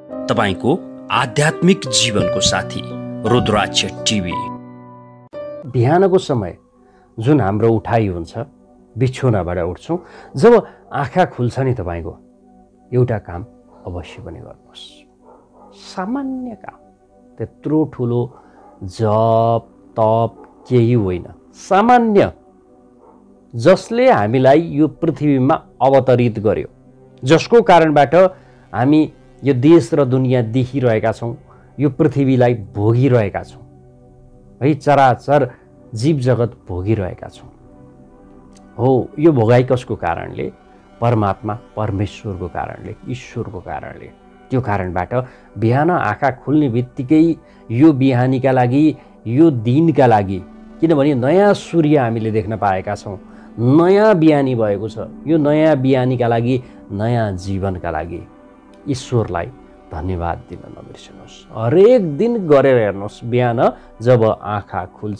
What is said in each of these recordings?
तपाईको आध्यात्मिक जीवनको साथी रुद्राक्ष टिभी। बिहानको समय जुन हाम्रो उठाइ हुन्छ, बिछौनाबाट उठ्छौँ, जब आँखा खुल्छ नि तपाईको एउटा काम अवश्य पनि गर्नुहोस्। सामान्य काम, त्यत्रो ठुलो जप तप केही होइन, सामान्य, जसले हामीलाई यो पृथ्वीमा अवतरित गर्यो, जसको कारणबाट हामी यो देश र दुनियाँ देखिरहेका छौँ, यो पृथ्वीलाई भोगिरहेका छौँ है, चराचर जीव जगत भोगिरहेका छौँ। हो, यो भोगाइ कसको कारणले? परमात्मा परमेश्वरको कारणले, ईश्वरको कारणले। त्यो कारणबाट बिहान आँखा खुल्ने बित्तिकै यो बिहानीका लागि, यो दिनका लागि, किनभने नयाँ सूर्य हामीले देख्न पाएका छौँ, नयाँ बिहानी भएको छ। यो नयाँ बिहानीका लागि, नयाँ जीवनका लागि ईश्वरलाई धन्यवाद दिन नबिर्सनुहोस्। हरेक दिन गरेर हेर्नुहोस्, बिहान जब आँखा खुल्छ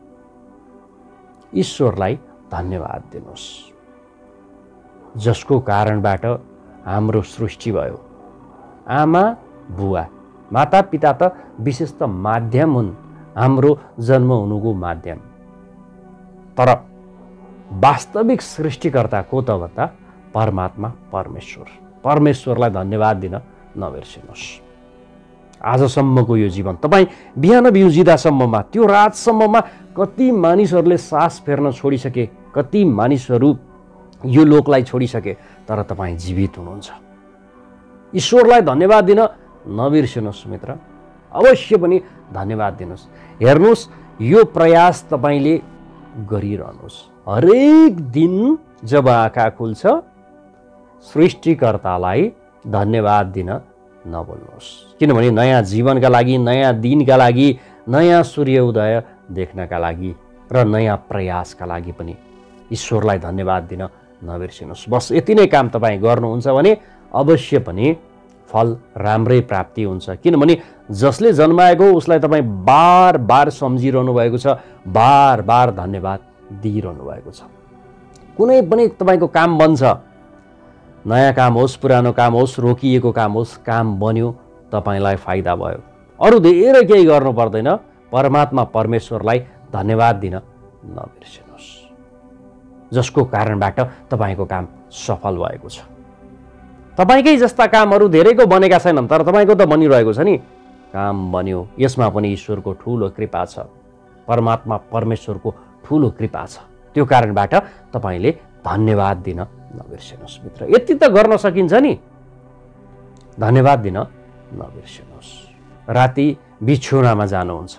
ईश्वरलाई धन्यवाद दिनुहोस्, जसको कारणबाट हाम्रो सृष्टि भयो। आमा बुवा मातापिता त विशेष त माध्यम हुन्, हाम्रो जन्म हुनुको माध्यम, तर वास्तविक सृष्टिकर्ता को त भन्दा परमात्मा परमेश्वर। परमेश्वरलाई धन्यवाद दिन नबिर्सिनुहोस्। आजसम्मको यो जीवन तपाईँ बिहान बिउजिँदासम्ममा, त्यो रातसम्ममा कति मानिसहरूले सास फेर्न छोडिसके, कति मानिसहरू यो लोकलाई छोडिसके, तर तपाईँ जीवित हुनुहुन्छ। ईश्वरलाई धन्यवाद दिन नबिर्सिनुहोस् मित्र, अवश्य पनि धन्यवाद दिनुहोस्। हेर्नुहोस्, यो प्रयास तपाईँले गरिरहनुहोस्। हरेक दिन जब आँखा खुल्छ सृष्टिकर्तालाई धन्यवाद दिन नभुल्नुहोस्, किनभने नयाँ जीवनका लागि, नयाँ दिनका लागि, नयाँ सूर्योदय देख्नका लागि र नयाँ प्रयासका लागि पनि ईश्वरलाई धन्यवाद दिन नबिर्सिनुहोस्। बस यति नै काम तपाईँ गर्नुहुन्छ भने अवश्य पनि फल राम्रै प्राप्ति हुन्छ, किनभने जसले जन्माएको उसलाई तपाईँ बार बार सम्झिरहनु भएको छ, बार बार धन्यवाद दिइरहनु भएको छ। कुनै पनि तपाईँको काम बन्छ, नयाँ काम होस्, पुरानो काम होस्, रोकिएको काम होस्, काम बन्यो, तपाईँलाई फाइदा भयो। अरू धेरै केही गर्नु पर्दैन, परमात्मा परमेश्वरलाई धन्यवाद दिन नबिर्सिनुहोस्, जसको कारणबाट तपाईँको काम सफल भएको छ। तपाईँकै जस्ता कामहरू धेरैको बनेका छैनन्, तर तपाईँको त बनिरहेको छ नि, काम बन्यो। यसमा पनि ईश्वरको ठुलो कृपा छ, परमात्मा परमेश्वरको ठुलो कृपा छ। त्यो कारणबाट तपाईँले धन्यवाद दिन नबिर्सिनुहोस् मित्र। यति त गर्न सकिन्छ नि, धन्यवाद दिन नबिर्सिनुहोस्। राति बिछौनामा जानुहुन्छ,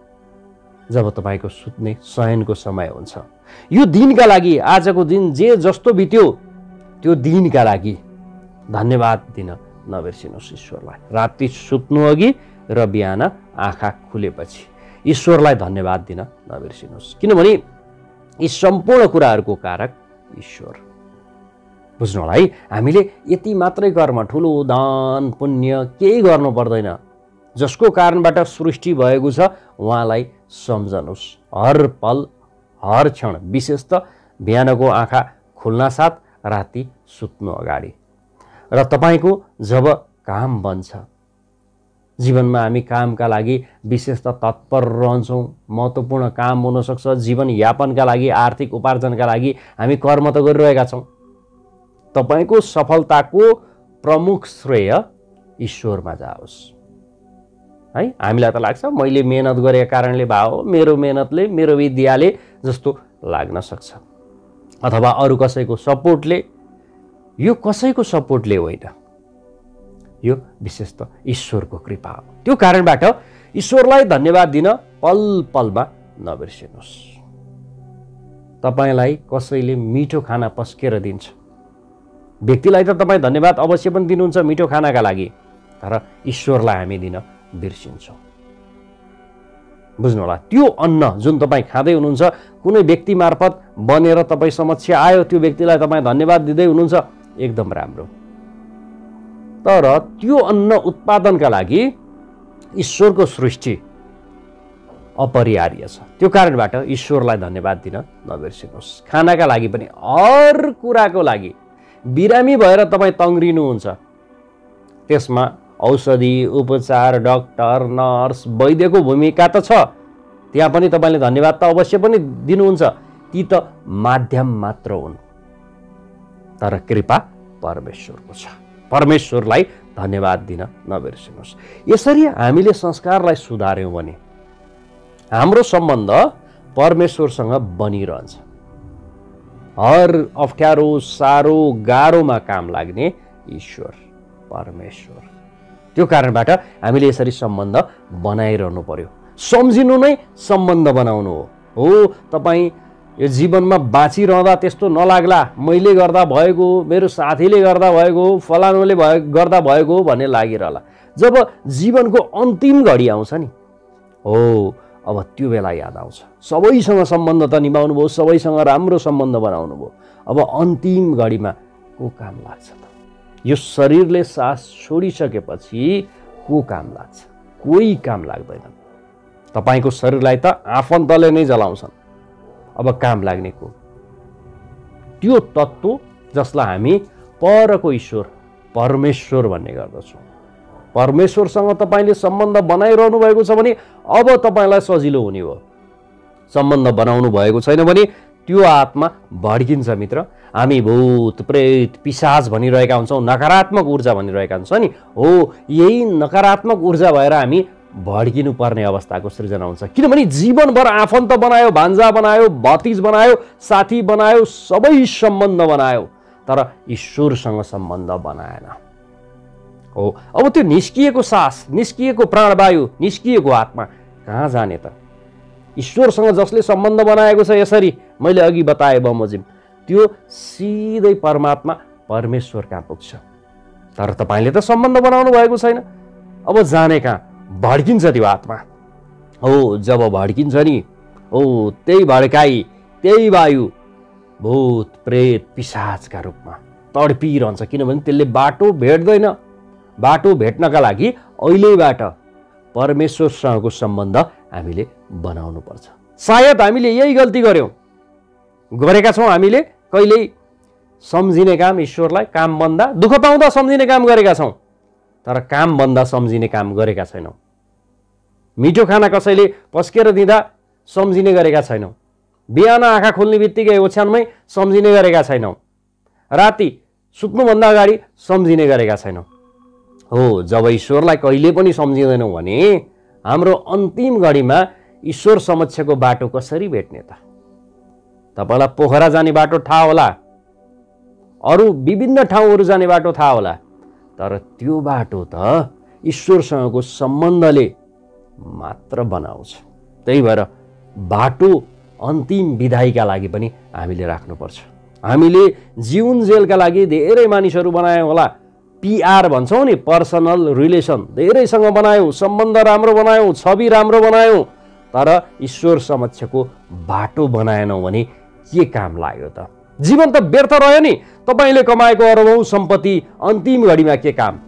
जब तपाईँको सुत्ने शयनको समय हुन्छ, यो दिनका लागि, आजको दिन जे जस्तो बित्यो त्यो दिनका लागि धन्यवाद दिन नबिर्सिनुहोस् ईश्वरलाई। राति सुत्नु अघि र बिहान आँखा खुलेपछि ईश्वरलाई धन्यवाद दिन नबिर्सिनुहोस्, किनभने यी सम्पूर्ण कुराहरूको कारक ईश्वर। बुझ्नु होला है, हामीले यति मात्रै कर्म, ठुलो दान पुण्य केही गर्नु पर्दैन। जसको कारणबाट सृष्टि भएको छ उहाँलाई सम्झनुहोस् हर पल हर क्षण, विशेष त बिहानको आँखा खुल्न साथ राति सुत्नु अगाडि। र तपाईँको जब काम बन्छ, जीवनमा हामी कामका लागि विशेष त तत्पर रहन्छौँ, महत्त्वपूर्ण काम हुनसक्छ, जीवनयापनका लागि, आर्थिक उपार्जनका लागि हामी कर्म त गरिरहेका छौँ। तपाईँको सफलताको प्रमुख श्रेय ईश्वरमा जाओस् है। हामीलाई त लाग्छ मैले मेहनत गरेको कारणले भयो, मेरो मेहनतले, मेरो विद्याले जस्तो लाग्न सक्छ, अथवा अरू कसैको सपोर्टले। यो कसैको सपोर्टले होइन, यो विशेष त ईश्वरको कृपा हो। त्यो कारणबाट ईश्वरलाई धन्यवाद दिन पल पलमा नबिर्सिनुहोस्। तपाईँलाई कसैले मिठो खाना पस्केर दिन्छ, व्यक्तिलाई त तपाईँ धन्यवाद अवश्य पनि दिनुहुन्छ मिठो खानाका लागि, तर ईश्वरलाई हामी दिन बिर्सिन्छौँ। बुझ्नु होला, त्यो अन्न जुन तपाईँ खाँदै हुनुहुन्छ, कुनै व्यक्ति मार्फत बनेर तपाईँ समक्ष आयो, त्यो व्यक्तिलाई तपाईँ धन्यवाद दिँदै हुनुहुन्छ, एकदम राम्रो। तर त्यो अन्न उत्पादनका लागि ईश्वरको सृष्टि अपरिहार्य छ। त्यो कारणबाट ईश्वरलाई धन्यवाद दिन नबिर्सिनुहोस्। खानाका लागि पनि, हर कुराको लागि बिरामी भएर तपाईँ तङ्ग्रिनुहुन्छ, त्यसमा औषधि, उपचार, डाक्टर, नर्स, वैद्यको भूमिका त छ, त्यहाँ पनि तपाईँले धन्यवाद त अवश्य पनि दिनुहुन्छ। ती त माध्यम मात्र हुन्, तर कृपा परमेश्वरको छ। परमेश्वरलाई धन्यवाद दिन नबिर्सिनुहोस्। यसरी हामीले संस्कारलाई सुधार्यौँ भने हाम्रो सम्बन्ध परमेश्वरसँग बनिरहन्छ। हर अप्ठ्यारो, साह्रो, गाह्रोमा काम लाग्ने ईश्वर परमेश्वर। त्यो कारणबाट हामीले यसरी सम्बन्ध बनाइरहनु पर्यो। सम्झिनु नै सम्बन्ध बनाउनु हो। तपाईँ यो जीवनमा बाँचिरहँदा त्यस्तो नलाग्ला मैले गर्दा भएको हो, मेरो साथीले गर्दा भएको हो, फलानुले गर्दा भएको हो भन्ने लागिरहला। जब जीवनको अन्तिम घडी आउँछ नि, हो अब त्यो बेला याद आउँछ। सबैसँग सम्बन्ध त निभाउनु भयो, सबैसँग राम्रो सम्बन्ध बनाउनु भयो, अब अन्तिम घडीमा को काम लाग्छ त? यो शरीरले सास छोडिसकेपछि को काम लाग्छ? कोही काम लाग्दैन। तपाईँको शरीरलाई त आफन्तले नै जलाउँछन्, अब काम लाग्ने को? त्यो तत्त्व जसलाई हामी परको ईश्वर परमेश्वर भन्ने गर्दछौँ। परमेश्वरसँग तपाईँले सम्बन्ध बनाइरहनु भएको छ भने अब तपाईँलाई सजिलो हुने हो। सम्बन्ध बनाउनु भएको छैन भने त्यो आत्मा भड्किन्छ मित्र। हामी भूत प्रेत पिशाच भनिरहेका हुन्छौँ, नकारात्मक ऊर्जा भनिरहेका हुन्छौँ नि, हो यही नकारात्मक ऊर्जा भएर हामी भड्किनु पर्ने अवस्थाको सृजना हुन्छ। किनभने जीवनभर आफन्त बनायो, भान्जा बनायो, भतिज बनायो, साथी बनायो, सबै सम्बन्ध बनायो, तर ईश्वरसँग सम्बन्ध बनाएन। हो अब त्यो निस्किएको सास, निस्किएको प्राणवायु, निस्किएको आत्मा कहाँ जाने त? ईश्वरसँग जसले सम्बन्ध बनाएको छ यसरी मैले अघि बताएँ बमोजिम, त्यो सिधै परमात्मा परमेश्वर कहाँ पुग्छ। तर तपाईँले त सम्बन्ध बनाउनु भएको छैन। अब जाने कहाँ? भड्किन्छ त्यो आत्मा। हो जब भड्किन्छ नि, हो त्यही भड्काई, त्यही वायु भूत प्रेत पिशाचका रूपमा तडपिरहन्छ। किनभने त्यसले बाटो भेट्दैन। बाटो भेट्नका लागि अहिलेबाट परमेश्वरसँगको सम्बन्ध हामीले बनाउनु पर्छ। सायद हामीले यही गल्ती गरेका छौँ। हामीले कहिल्यै सम्झिने काम, ईश्वरलाई काम बन्दा दुःख पाउँदा सम्झिने काम गरेका छौँ, तर काम बन्दा सम्झिने काम गरेका छैनौँ। मिठो खाना कसैले पस्केर दिँदा सम्झिने गरेका छैनौँ। बिहान आँखा खोल्ने बित्तिकै ओछ्यानमै सम्झिने गरेका छैनौँ। राति सुत्नुभन्दा अगाडि सम्झिने गरेका छैनौँ। हो जब ईश्वरलाई कहिले पनि सम्झिँदैनौँ भने हाम्रो अन्तिम घडीमा ईश्वर समक्षको बाटो कसरी भेट्ने त? तपाईँलाई पोखरा जाने बाटो थाहा होला, अरू विभिन्न ठाउँहरू जाने बाटो थाहा होला, तर त्यो बाटो त ईश्वरसँगको सम्बन्धले मात्र बनाउँछ। त्यही भएर बाटो अन्तिम विदाईका लागि पनि हामीले राख्नुपर्छ। हामीले जीवनजेलका लागि धेरै मानिसहरू बनायौँ होला, पिआर भन्छौँ नि, पर्सनल रिलेसन धेरैसँग बनायौँ, सम्बन्ध राम्रो बनायौँ, छवि राम्रो बनायौँ, तर ईश्वर समक्षको बाटो बनाएनौँ भने के काम लाग्यो त? जीवन त व्यर्थ रह्यो नि। तपाईँले कमाएको अरबौँ सम्पत्ति अन्तिम घडीमा के काम?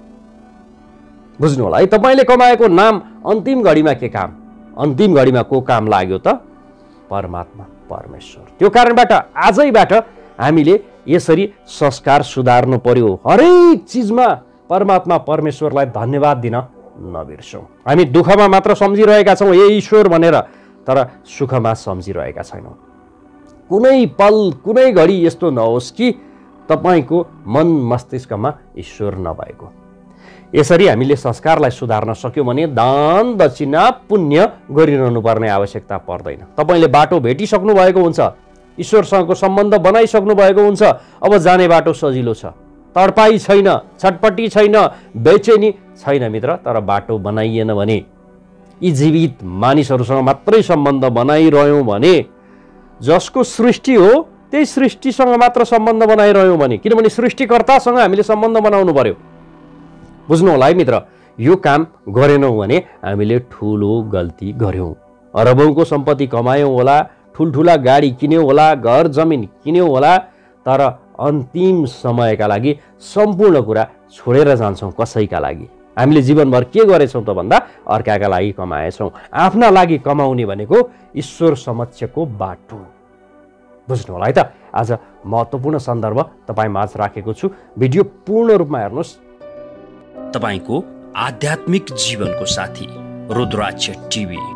बुझ्नु होला है, तपाईँले कमाएको नाम अन्तिम घडीमा के काम? अन्तिम घडीमा को काम लाग्यो त? परमात्मा परमेश्वर। त्यो कारणबाट आजैबाट हामीले यसरी संस्कार सुधार्नु पर्यो। हरेक चिजमा परमात्मा परमेश्वरलाई धन्यवाद दिन नबिर्सौँ। हामी दुःखमा मात्र सम्झिरहेका छौँ ए ईश्वर भनेर, तर सुखमा सम्झिरहेका छैनौँ। कुनै पल कुनै घडी यस्तो नहोस् कि तपाईँको मन मस्तिष्कमा ईश्वर नभएको। यसरी हामीले संस्कारलाई सुधार्न सक्यौँ भने दान दक्षिणा पुण्य गरिरहनु पर्ने आवश्यकता पर्दैन। तपाईँले बाटो भेटिसक्नु भएको हुन्छ, ईश्वरसँगको सम्बन्ध बनाइसक्नु भएको हुन्छ। अब जाने बाटो सजिलो छ, तडपाई छैन, छटपट्टि छैन, बेचैनी छैन मित्र। तर बाटो बनाइएन भने, यी जीवित मानिसहरूसँग मात्रै सम्बन्ध बनाइरह्यौँ भने, जसको सृष्टि हो त्यही सृष्टिसँग मात्र सम्बन्ध बनाइरह्यौँ भने, किनभने सृष्टिकर्तासँग हामीले सम्बन्ध बनाउनु पर्यो। बुझ्नु होला है मित्र, यो काम गरेनौँ भने हामीले ठुलो गल्ती गर्यौँ। अरबौँको सम्पत्ति कमायौँ होला, ठुल्ठुला गाडी किन्यौँ होला, घर जमिन किन्यौँ होला, तर अन्तिम समयका लागि सम्पूर्ण कुरा छोडेर जान्छौँ। कसैका लागि हामीले जीवनभर के गरेछौँ त भन्दा अर्काका लागि कमाएछौँ। आफ्ना लागि कमाउने भनेको ईश्वर समक्षको बाटो। बुझ्नु होला है त। आज महत्त्वपूर्ण सन्दर्भ तपाईँ माझ राखेको छु। भिडियो पूर्ण रूपमा हेर्नुहोस्। तपाईँको आध्यात्मिक जीवनको साथी रुद्राक्ष टिभी।